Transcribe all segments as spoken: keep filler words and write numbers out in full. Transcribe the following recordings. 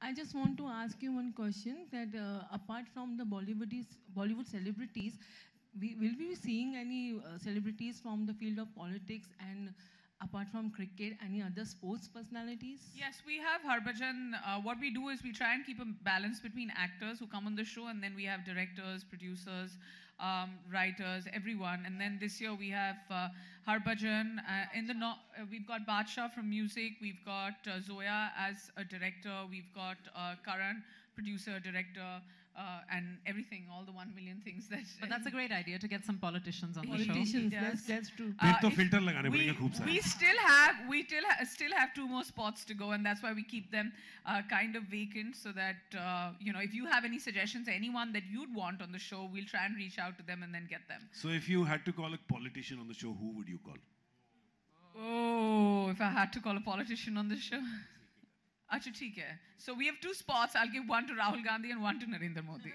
I just want to ask you one question that uh, apart from the Bollywood Bollywood celebrities, we, will we be seeing any uh, celebrities from the field of politics and apart from cricket, any other sports personalities? Yes, we have Harbhajan. Uh, what we do is we try and keep a balance between actors who come on the show, and then we have directors, producers, um, writers, everyone. And then this year we have uh, Harbhajan. Uh, in the no uh, we've got Badshah from music. We've got uh, Zoya as a director. We've got uh, Karan, producer, director. Uh, and everything, all the one million things that. But that's a great idea to get some politicians on politicians, the show. Yes, that's true. Uh, तो filter लगाने we, पड़ेंगे खूब सारे. we still have, we still, ha still have two more spots to go, and that's why we keep them uh, kind of vacant, so that uh, you know, if you have any suggestions, anyone that you'd want on the show, we'll try and reach out to them and then get them. So if you had to call a politician on the show, who would you call? Oh, if I had to call a politician on the show. Acha, theek hai. So we have two spots. I'll give one to Rahul Gandhi and one to Narendra Modi.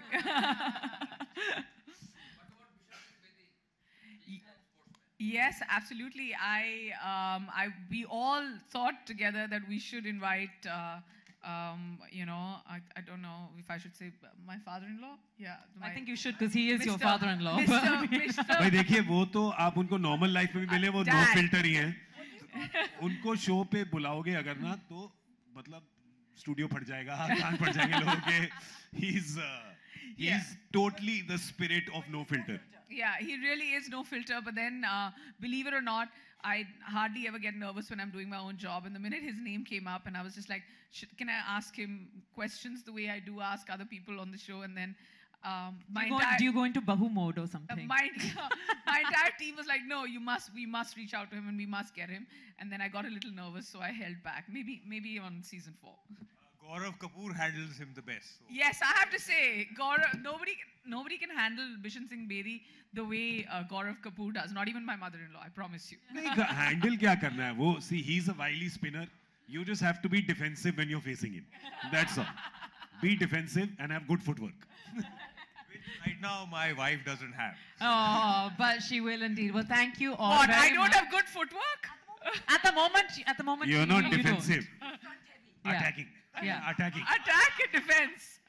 Yes, absolutely. I, um, I, we all thought together that we should invite, uh, um, you know, I, I don't know if I should say my father-in-law. Yeah, I think you should, because he is Mister your father-in-law. Mister Mister भाई देखिए वो तो आप उनको normal life में भी मिले वो no filter ही हैं. उनको show पे बुलाओगे अगर ना तो मतलब studio फट जाएगा, कान फट जाएंगे लोगों के. He's uh, he's yeah. totally the spirit of no filter. Yeah, he really is no filter. But then, uh, believe it or not, I hardly ever get nervous when I'm doing my own job. And the minute his name came up, and I was just like, can I ask him questions the way I do ask other people on the show? And then, um, my do, you entire, go, do you go into Bahu mode or something? Uh, my, uh, my entire team was like, no, you must, we must reach out to him and we must get him. And then I got a little nervous, so I held back. Maybe, maybe on season four. Gaurav Kapoor handles him the best. So. Yes, I have to say, Gaurav, nobody, nobody can handle Bishan Singh Bedi the way uh, Gaurav Kapoor does. Not even my mother-in-law, I promise you. Handle क्या करना है वो? See, he's a wily spinner. You just have to be defensive when you're facing him. That's all. Be defensive and have good footwork. Which right now my wife doesn't have. Oh, but she will indeed. Well, thank you all. What? Very I don't much. have good footwork? At the moment, at the moment, you're you, not you defensive. Yeah. Attacking. Yeah. Attacking. Attack and defense.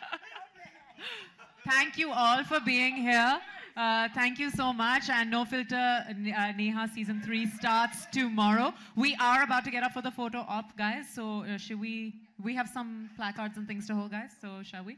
Thank you all for being here. Uh, thank you so much. And No Filter uh, Neha season three starts tomorrow. We are about to get up for the photo op, guys. So uh, should we? We have some placards and things to hold, guys. So shall we?